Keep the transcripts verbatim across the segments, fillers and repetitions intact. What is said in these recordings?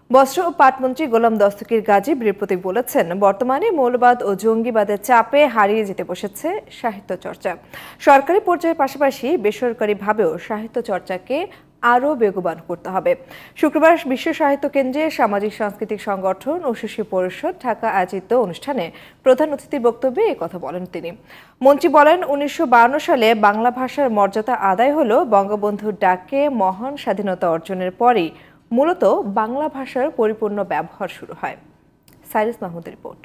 বস্ত্র ও পাটমন্ত্রী গোলাম দস্তগীর গাজী বৃহস্পতি বলেছেন, বর্তমানে মৌলবাদ ও জঙ্গিবাদের চাপে হারিয়ে যেতে বসেছে সাহিত্য চর্চা। সরকারি পর্যায়ের পাশাপাশি বেসরকারিভাবেও সাহিত্য চর্চাকে আরও বেগবান করতে হবে। শুক্রবার বিশ্ব সাহিত্য কেন্দ্রে সামাজিক সাংস্কৃতিক সংগঠন ও শিশু পরিষদ ঢাকা আয়োজিত অনুষ্ঠানে প্রধান অতিথির বক্তব্যে এ কথা বলেন তিনি। মন্ত্রী বলেন, উনিশশো বায়ান্ন সালে বাংলা ভাষার মর্যাদা আদায় হল বঙ্গবন্ধুর ডাকে মহান স্বাধীনতা অর্জনের পরই মূলত বাংলা ভাষার পরিপূর্ণ ব্যবহার শুরু হয়। সাইরাস মাহমুদের রিপোর্ট।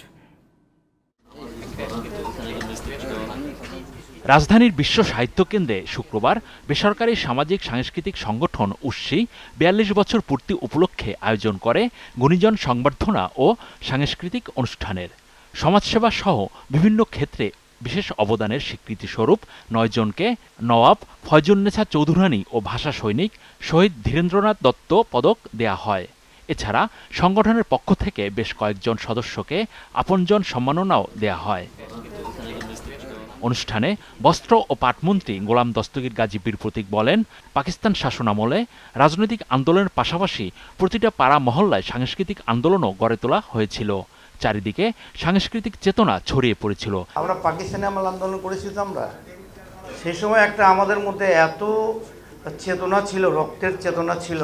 রাজধানীর বিশ্ব সাহিত্য কেন্দ্রে শুক্রবার বেসরকারি সামাজিক সাংস্কৃতিক সংগঠন উস্সি বিয়াল্লিশ বছর পূর্তি উপলক্ষে আয়োজন করে গুণীজন সংবর্ধনা ও সাংস্কৃতিক অনুষ্ঠানের। সমাজসেবা সহ বিভিন্ন ক্ষেত্রে বিশেষ অবদানের স্বীকৃতিস্বরূপ নয় জনকে নওয়াব ফয়জুন্নেছা চৌধুরানী ও ভাষা সৈনিক শহীদ ধীরেন্দ্রনাথ দত্ত পদক দেয়া হয়। এছাড়া সংগঠনের পক্ষ থেকে বেশ কয়েকজন সদস্যকে আপনজন সম্মাননাও দেয়া হয়। অনুষ্ঠানে বস্ত্র ও পাটমন্ত্রী গোলাম দস্তগীর গাজী বীরপ্রতীক বলেন, পাকিস্তান শাসনামলে রাজনৈতিক আন্দোলনের পাশাপাশি প্রতিটা পাড়া মহল্লায় সাংস্কৃতিক আন্দোলনও গড়ে তোলা হয়েছিল। চারিদিকে সাংস্কৃতিক চেতনা ছড়িয়ে পড়েছিল। আমরা পাকিস্তানে আমল আন্দোলন করেছি তো আমরা সেই সময় একটা আমাদের মধ্যে এত চেতনা ছিল, রক্তের চেতনা ছিল,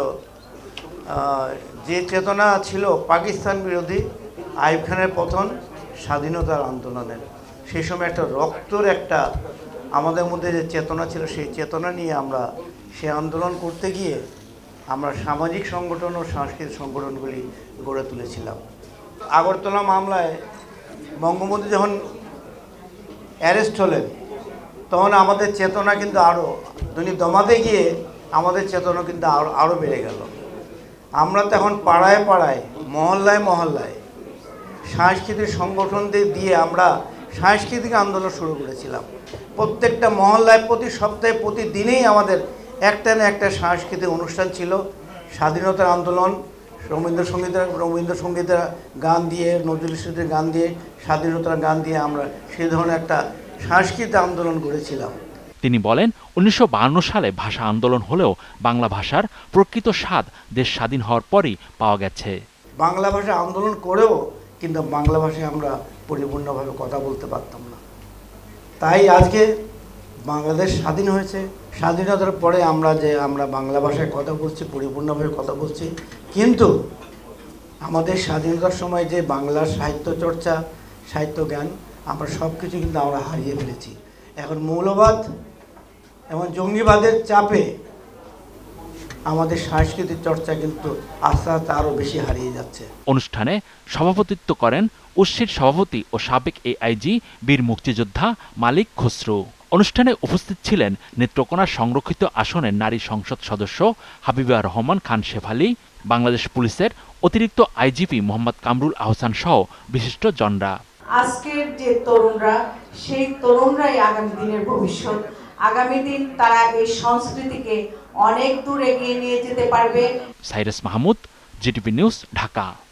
যে চেতনা ছিল পাকিস্তান বিরোধী আইয়ুব খানের পতন, স্বাধীনতার আন্দোলনের। সেই সময় একটা রক্তর একটা আমাদের মধ্যে যে চেতনা ছিল, সেই চেতনা নিয়ে আমরা সে আন্দোলন করতে গিয়ে আমরা সামাজিক সংগঠন ও সাংস্কৃতিক সংগঠনগুলি গড়ে তুলেছিলাম। আগরতলা মামলায় বঙ্গবন্ধু যখন অ্যারেস্ট হলেন তখন আমাদের চেতনা কিন্তু আরও উনি দমাতে গিয়ে আমাদের চেতনা কিন্তু আরও আরও বেড়ে গেল। আমরা তখন পাড়ায় পাড়ায় মহল্লায় মহল্লায় সাংস্কৃতিক সংগঠনদের দিয়ে আমরা সাংস্কৃতিক আন্দোলন শুরু করেছিলাম। প্রত্যেকটা মহল্লায় প্রতি সপ্তাহে প্রতিদিনেই আমাদের একটা না একটা সাংস্কৃতিক অনুষ্ঠান ছিল। স্বাধীনতার আন্দোলন, রবীন্দ্রসঙ্গীতের রবীন্দ্রসঙ্গীতের গান দিয়ে, নজরুল ইসলামের গান দিয়ে, স্বাধীনতার গান দিয়ে আমরা সেই ধরনের একটা সাংস্কৃতিক আন্দোলন গড়েছিলাম। তিনি বলেন, উনিশশো বায়ান্ন সালে ভাষা আন্দোলন হলেও বাংলা ভাষার প্রকৃত স্বাদ দেশ স্বাধীন হওয়ার পরই পাওয়া গেছে। বাংলা ভাষা আন্দোলন করেও কিন্তু বাংলা ভাষায় আমরা পরিপূর্ণভাবে কথা বলতে পারতাম না। তাই আজকে বাংলাদেশ স্বাধীন হয়েছে, স্বাধীনতার পরে আমরা যে আমরা বাংলা ভাষায় কথা বলছি, পরিপূর্ণভাবে কথা বলছি, কিন্তু আমাদের স্বাধীনতার সময় যে বাংলার সাহিত্য চর্চা, সাহিত্য জ্ঞান, আমরা সব কিছু কিন্তু আমরা হারিয়ে ফেলেছি। এখন মৌলবাদ এবং জঙ্গিবাদের চাপে আমাদের সাংস্কৃতিক চর্চা কিন্তু আস্তে আস্তে আরও বেশি হারিয়ে যাচ্ছে। অনুষ্ঠানে সভাপতিত্ব করেন উস্সির সভাপতি ও সাবেক এআইজি বীর মুক্তিযোদ্ধা মালিক খসরু। অনুষ্ঠানে উপস্থিত ছিলেন নেত্রকোনা সংরক্ষিত আসনের নারী সংসদ সদস্য হাবিবা রহমান খান শেফালি, বাংলাদেশ পুলিশের অতিরিক্ত আইজিপি মোহাম্মদ কামরুল আহসান সহ বিশিষ্ট জনরা। আজকের যে তরুণরা, সেই তরুণরাই আগামী দিনের ভবিষ্যৎ। আগামী দিন তারা এই সংস্কৃতিকে অনেক দূর এগিয়ে নিয়ে যেতে পারবে। Cyrus Mahmud, GTV news, Dhaka.